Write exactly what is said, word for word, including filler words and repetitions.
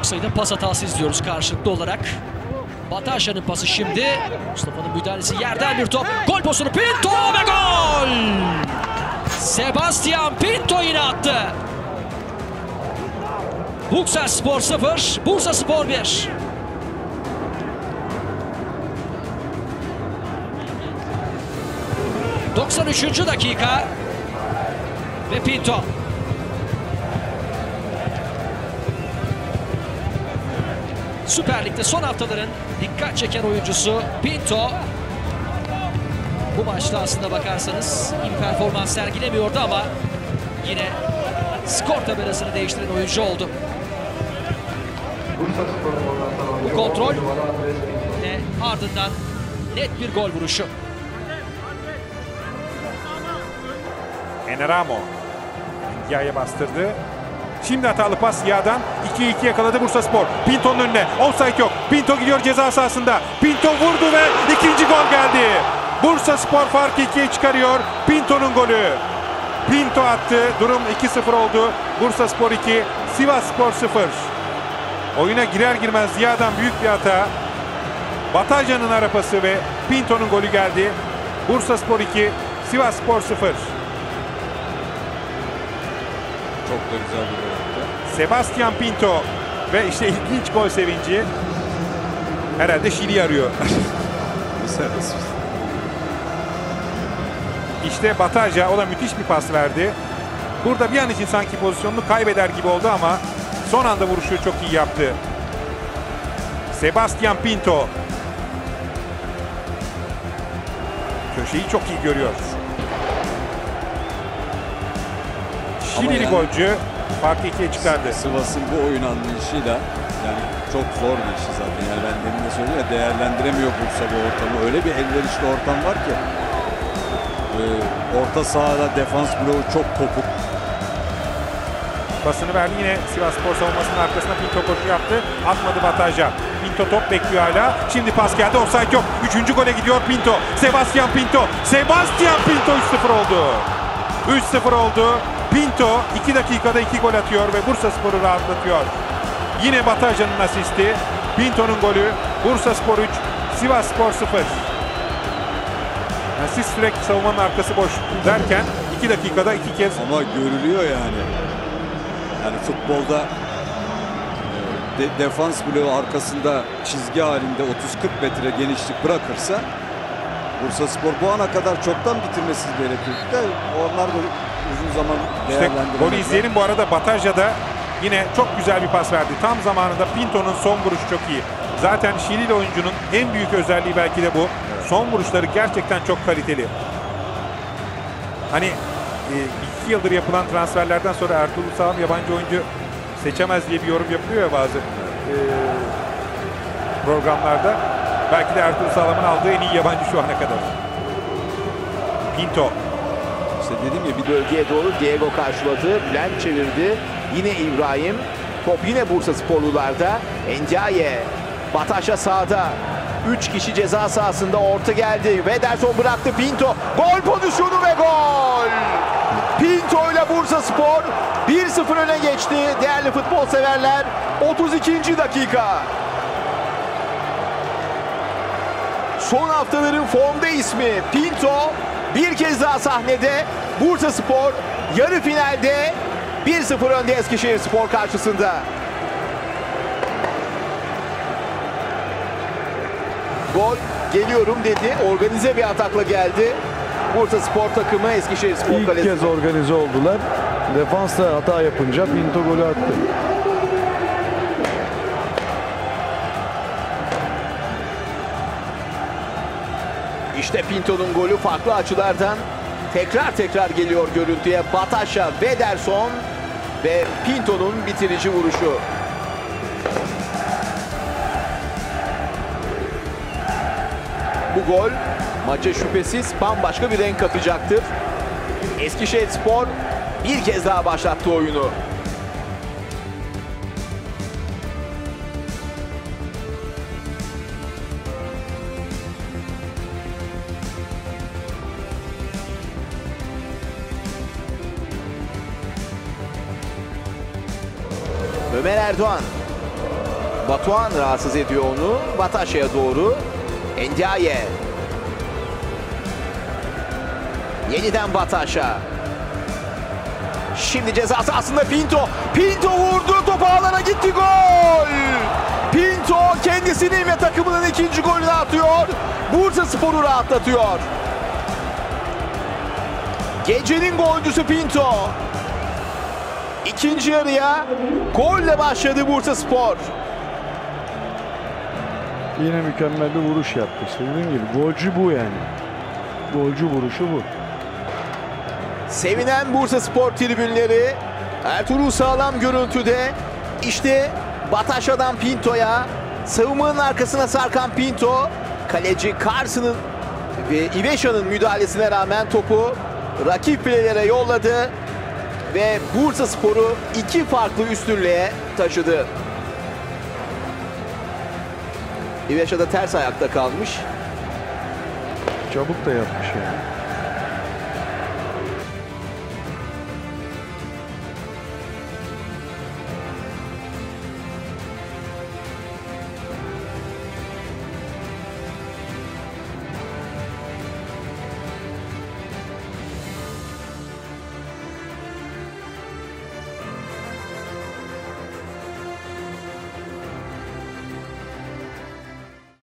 sayıda pas hatası izliyoruz karşılıklı olarak. Batasya'nın pası şimdi. Mustafa'nın müdahalesi, yerden bir top. Gol pozisyonu, Pinto ve gol! Sebastian Pinto yine attı. Bursaspor sıfır, Bursaspor bir. doksan üçüncü dakika ve Pinto. Süper Lig'de son haftaların dikkat çeken oyuncusu Pinto. Bu maçta aslında bakarsanız iyi performans sergilemiyordu ama yine skor tabelasını değiştiren oyuncu oldu. Bu kontrol ve ardından net bir gol vuruşu. Eneramo Ndiaye'ye bastırdı. Şimdi hatalı pas Yağ'dan. ikiye iki yakaladı Bursaspor. Pinto'nun önüne. Offside yok. Pinto gidiyor ceza sahasında. Pinto vurdu ve ikinci gol geldi. Bursaspor farkı ikiye çıkarıyor. Pinto'nun golü. Pinto attı. Durum iki sıfır oldu. Bursaspor iki, Sivasspor sıfır. Oyuna girer girmez Yağ'dan büyük bir hata. Batasya'nın arapası ve Pinto'nun golü geldi. Bursaspor iki, Sivasspor sıfır. Çok da güzel bir gol yaptı. Sebastian Pinto ve işte ilginç gol sevinci. Herhalde Şili arıyor. İşte Batasya, o da müthiş bir pas verdi. Burada bir an için sanki pozisyonunu kaybeder gibi oldu ama son anda vuruşu çok iyi yaptı. Sebastian Pinto. Köşeyi çok iyi görüyor. Şilili yani, golcü farkı ikiye çıkardı. Sivas'ın bu oyun anlayışıyla yani çok zor bir işi zaten. Yani ben demin de söyledim ya, değerlendiremiyor Bursa bu ortamı. Öyle bir elverişli ortam var ki. Ee, orta sahada defans bloğu çok kopuk. Pasını verdi yine Sivasspor savunmasının arkasına. Pinto koşu yaptı. Atmadı Batasya. Pinto top bekliyor hala. Şimdi pas geldi. Offside yok. Üçüncü gole gidiyor Pinto. Sebastian Pinto. Sebastian Pinto üç sıfır oldu. üç sıfır oldu. Pinto iki dakikada iki gol atıyor ve Bursaspor'u rahatlatıyor. Yine Batasya'nın asisti. Pinto'nun golü. Bursaspor üç, Sivasspor sıfır. Yani siz sürekli savunmanın arkası boş derken iki dakikada iki kez. Ama görülüyor yani. Yani futbolda de, defans bloğu arkasında çizgi halinde otuz kırk metre genişlik bırakırsa Bursaspor bu ana kadar çoktan bitirmesi gerekirdi de onlar da uzun zaman değerlendiremediler. İşte golü izleyelim. Bu arada Batasya da yine çok güzel bir pas verdi. Tam zamanında Pinto'nun son vuruşu çok iyi. Zaten Şilili oyuncunun en büyük özelliği belki de bu. Evet. Son vuruşları gerçekten çok kaliteli. Hani e, iki yıldır yapılan transferlerden sonra Ertuğrul Sağlam yabancı oyuncu seçemez diye bir yorum yapılıyor ya bazı e, programlarda. Belki de Ertuğrul Sağlam'ın aldığı en iyi yabancı şu ana kadar. Pinto. İşte dedim ya, bir bölgeye doğru Diego karşıladı. Bülent çevirdi. Yine İbrahim. Top yine Bursasporlularda. Ndiaye. Batasya sağda. Üç kişi ceza sahasında, orta geldi. Vederson bıraktı. Pinto. Gol pozisyonu ve gol! Pinto ile Bursaspor bir sıfır öne geçti. Değerli futbol severler. otuz ikinci dakika. Son haftaların formda ismi Pinto bir kez daha sahnede. Bursaspor yarı finalde bir sıfır önde Eskişehirspor karşısında. Gol geliyorum dedi. Organize bir atakla geldi. Bursaspor takımı Eskişehirspor İlk kalesine. kez organize oldular. Defans da hata yapınca Pinto golü attı. İşte Pinto'nun golü farklı açılardan tekrar tekrar geliyor görüntüye. Batasya, Vederson ve Pinto'nun bitirici vuruşu. Bu gol maça şüphesiz bambaşka bir renk katacaktır. Eskişehirspor bir kez daha başlattı oyunu. Ömer Erdoğan. Batuhan rahatsız ediyor onu. Bataşa'ya doğru. Endiaye. Yeniden Bataşa. Şimdi ceza sahasında Pinto. Pinto vurdu. Top ağlara gitti. Gol! Pinto kendisinin ve takımının ikinci golünü atıyor. Bursaspor'u rahatlatıyor. Gecenin golcüsü Pinto. İkinci yarıya golle başladı Bursaspor. Yine mükemmel bir vuruş yaptı. İşte dediğim gibi golcü bu yani. Golcü vuruşu bu. Sevinen Bursaspor tribünleri Ertuğrul Sağlam görüntüde. İşte Bataşa'dan Pinto'ya, savunmanın arkasına sarkan Pinto, kaleci Carson'ın ve İveşa'nın müdahalesine rağmen topu rakip filelere yolladı ve Bursaspor'u iki farklı üstünlüğe taşıdı. İveşa da ters ayakta kalmış. Çabuk da yapmış yani.